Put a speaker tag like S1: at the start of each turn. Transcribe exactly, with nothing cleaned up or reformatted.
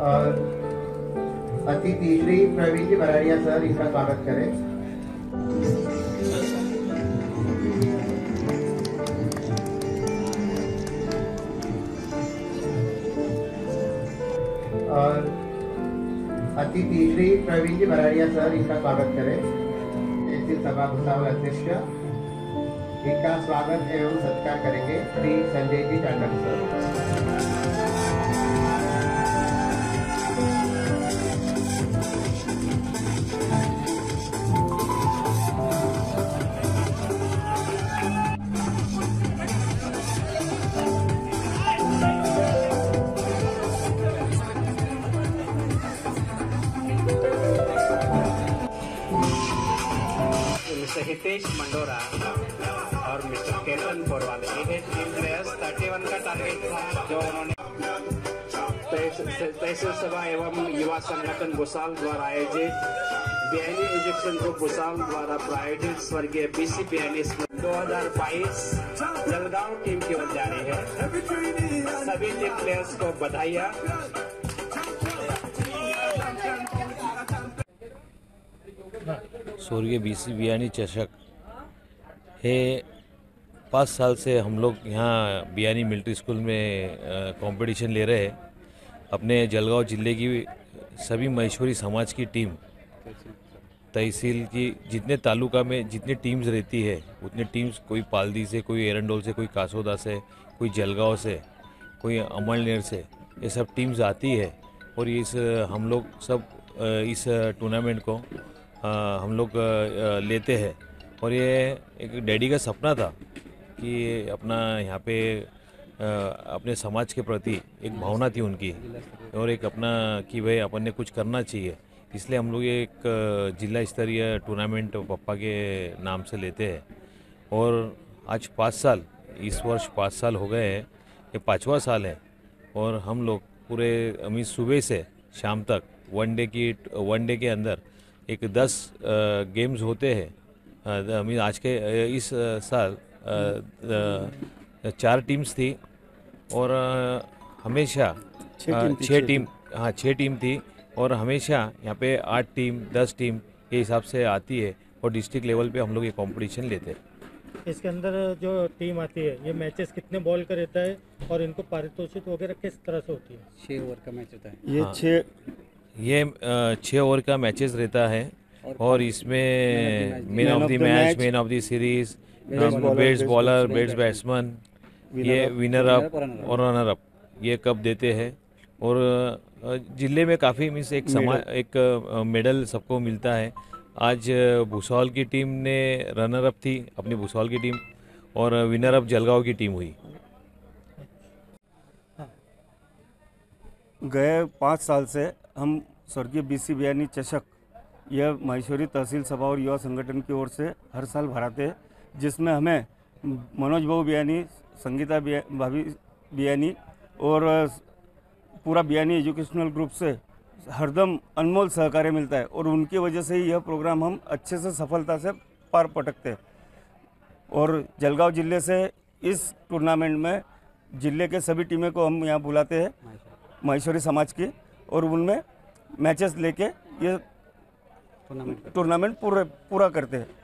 S1: और अतिथि श्री प्रवीण जी बराड़िया सर, इनका स्वागत करें। और अतिथि श्री प्रवीण जी बराड़िया सर, इनका स्वागत करें। तहसील सभा भुसावल अध्यक्ष, इनका स्वागत एवं सत्कार करेंगे श्री संजय जी टांडन सर।
S2: मिस्टर हितेश मंडोरा और मिस्टर केतन पोरवाल, ये टीम प्लेयर्स थर्टी वन का टारगेट था जो उन्होंने तहसील सभा एवं युवा संगठन भुसावल द्वारा आयोजित बियानी एजुकेशन ग्रुप भुसावल द्वारा प्रायोजित स्वर्गीय बीसी बियानी दो हजार बाईस जलगांव टीम की ओर जा रही है। सभी टीम प्लेयर्स को बधाइयाँ।
S3: स्वर्गीय बीसी बियानी चषक है। पाँच साल से हम लोग यहाँ बियानी मिलिट्री स्कूल में कंपटीशन ले रहे हैं। अपने जलगांव जिले की सभी महेश्वरी समाज की टीम, तहसील की जितने तालुका में जितनी टीम्स रहती है उतने टीम्स, कोई पालदी से, कोई एरंडोल से, कोई कासोदा से, कोई जलगांव से, कोई अमलनेर से, ये सब टीम्स आती है। और इस हम लोग सब इस टूर्नामेंट को आ, हम लोग लेते हैं। और ये एक डैडी का सपना था कि अपना यहाँ पे आ, अपने समाज के प्रति एक भावना थी उनकी, और एक अपना कि भाई अपन ने कुछ करना चाहिए। इसलिए हम लोग एक जिला स्तरीय टूर्नामेंट पप्पा के नाम से लेते हैं। और आज पाँच साल, इस वर्ष पाँच साल हो गए हैं, ये पाँचवा साल है। और हम लोग पूरे अमी सुबह से शाम तक वन डे की वन डे के अंदर एक दस गेम्स होते हैं। अमी आज के इस साल चार टीम्स थी और हमेशा छः टीम हाँ छः टीम थी और हमेशा यहाँ पे आठ टीम दस टीम के हिसाब से आती है। और डिस्ट्रिक्ट लेवल पे हम लोग ये कंपटीशन लेते हैं।
S4: इसके अंदर जो टीम आती है, ये मैचेस कितने बॉल का रहता है और इनको पारितोषिक वगैरह किस तरह से होती है? छः ओवर का मैच होता है।
S3: ये हाँ, छः ये छः ओवर का मैचेस रहता है। और इसमें man of the match, man of the series, best bowler, best batsman, ये विनर अप और रनर अप ये कप देते हैं। और जिले में काफ़ी मीन्स एक समा एक मेडल सबको मिलता है। आज भुसावल की टीम ने रनर अप थी, अपनी भुसावल की टीम, और विनर अप जलगांव की टीम हुई।
S5: गए पाँच साल से हम स्वर्गीय बीसी बियानी चषक यह महेश्वरी तहसील सभा और युवा संगठन की ओर से हर साल भराते हैं, जिसमें हमें मनोज बाबू बियानी, संगीता बिया, भाभी बियानी और पूरा बियानी एजुकेशनल ग्रुप से हरदम अनमोल सहकार्य मिलता है। और उनकी वजह से ही यह प्रोग्राम हम अच्छे से सफलता से पार पटकते हैं। और जलगांव जिले से इस टूर्नामेंट में जिले के सभी टीमें को हम यहाँ बुलाते हैं, महेश्वरी समाज की, और उनमें मैचेस लेके ये टूर्नामेंट पूरे पूरा करते हैं।